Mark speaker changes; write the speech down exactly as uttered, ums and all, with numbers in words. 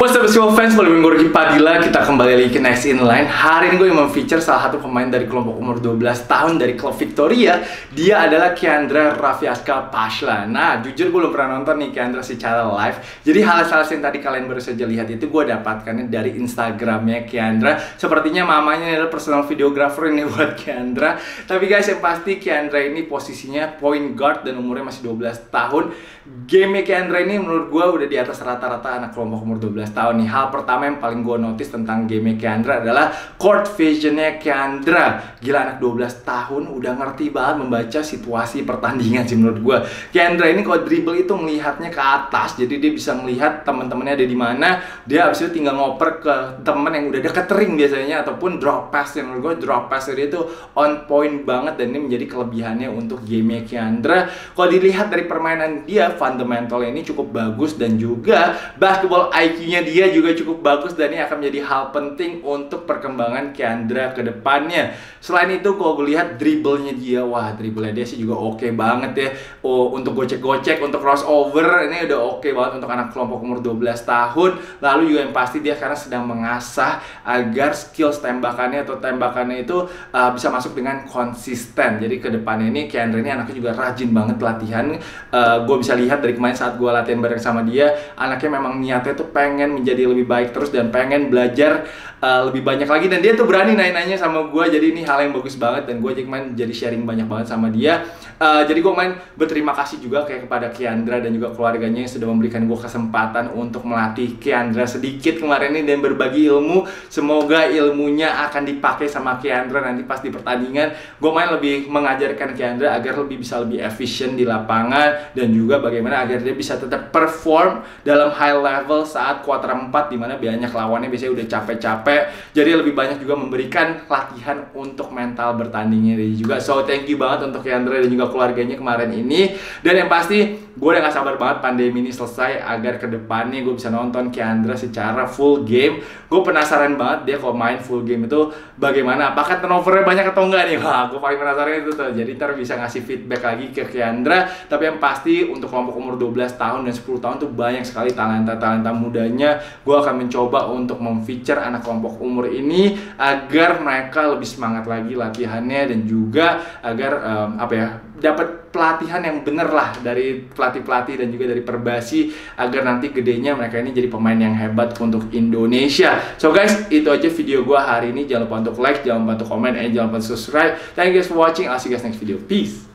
Speaker 1: What's up basketball fans, balik gue Ricky Padilla. Kita kembali lagi ke Next In Line. Hari ini gue yang memfeature salah satu pemain dari kelompok umur dua belas tahun dari klub Victoria. Dia adalah Kiandra Rafiaska Pashla. Nah, jujur gue belum pernah nonton nih Kiandra secara live. Jadi hal-hal yang tadi kalian baru saja lihat itu gue dapatkannya dari Instagramnya Kiandra. Sepertinya mamanya adalah personal videographer ini buat Kiandra. Tapi guys, yang pasti Kiandra ini posisinya point guard dan umurnya masih dua belas tahun. Game Kiandra ini menurut gue udah di atas rata-rata anak kelompok umur dua belas tahun nih. Hal pertama yang paling gue notice tentang game Kiandra adalah court visionnya Kiandra. Gila, anak dua belas tahun udah ngerti banget membaca situasi pertandingan sih menurut gue. Kiandra ini kalau dribble itu melihatnya ke atas, jadi dia bisa melihat teman-temannya ada di mana. Dia abis itu tinggal ngoper ke temen yang udah deket ring biasanya, ataupun drop pass. Yang menurut gue drop pass dia itu on point banget, dan ini menjadi kelebihannya untuk game Kiandra. Kalau dilihat dari permainan dia, fundamentalnya ini cukup bagus, dan juga basketball I Q-nya dia juga cukup bagus, dan ini akan menjadi hal penting untuk perkembangan Kiandra ke depannya. Selain itu, kalau gue lihat dribblenya dia, wah dribblenya dia sih juga oke banget ya. Oh, untuk gocek-gocek, untuk crossover, ini udah oke banget untuk anak kelompok umur dua belas tahun. Lalu juga yang pasti dia sekarang sedang mengasah agar skills tembakannya atau tembakannya itu uh, bisa masuk dengan konsisten. Jadi ke depannya ini Kiandra ini anaknya juga rajin banget latihan. Uh, gue bisa lihat dari kemarin saat gue latihan bareng sama dia, anaknya memang niatnya tuh pengen menjadi lebih baik terus dan pengen belajar uh, lebih banyak lagi, dan dia tuh berani nanya-nanya sama gue. Jadi ini hal yang bagus banget, dan gue aja kemarin jadi sharing banyak banget sama dia. Uh, jadi gue main berterima kasih juga kayak kepada Kiandra dan juga keluarganya yang sudah memberikan gue kesempatan untuk melatih Kiandra sedikit kemarin ini dan berbagi ilmu. Semoga ilmunya akan dipakai sama Kiandra nanti pas di pertandingan. Gue main lebih mengajarkan Kiandra agar lebih bisa lebih efisien di lapangan, dan juga bagaimana agar dia bisa tetap perform dalam high level saat kuarter empat, dimana banyak lawannya biasanya udah capek-capek. Jadi lebih banyak juga memberikan latihan untuk mental bertandingnya dia juga. So thank you banget untuk Kiandra dan juga keluarganya kemarin ini. Dan yang pasti gue udah gak sabar banget pandemi ini selesai agar kedepannya gue bisa nonton Kiandra secara full game. Gue penasaran banget dia kalau main full game itu bagaimana, apakah turnovernya banyak atau enggak nih. Wah, gue paling penasaran itu tuh. Jadi ntar bisa ngasih feedback lagi ke Kiandra. Tapi yang pasti untuk kelompok umur dua belas tahun dan sepuluh tahun tuh banyak sekali talenta-talenta mudanya. Gue akan mencoba untuk memfeature anak kelompok umur ini agar mereka lebih semangat lagi latihannya, dan juga agar um, apa ya dapat pelatihan yang bener lah dari pelatih-pelatih dan juga dari Perbasi, agar nanti gedenya mereka ini jadi pemain yang hebat untuk Indonesia. So guys, itu aja video gue hari ini. Jangan lupa untuk like, jangan lupa untuk komen, and jangan lupa untuk subscribe. Thank you guys for watching. I'll see you guys next video. Peace.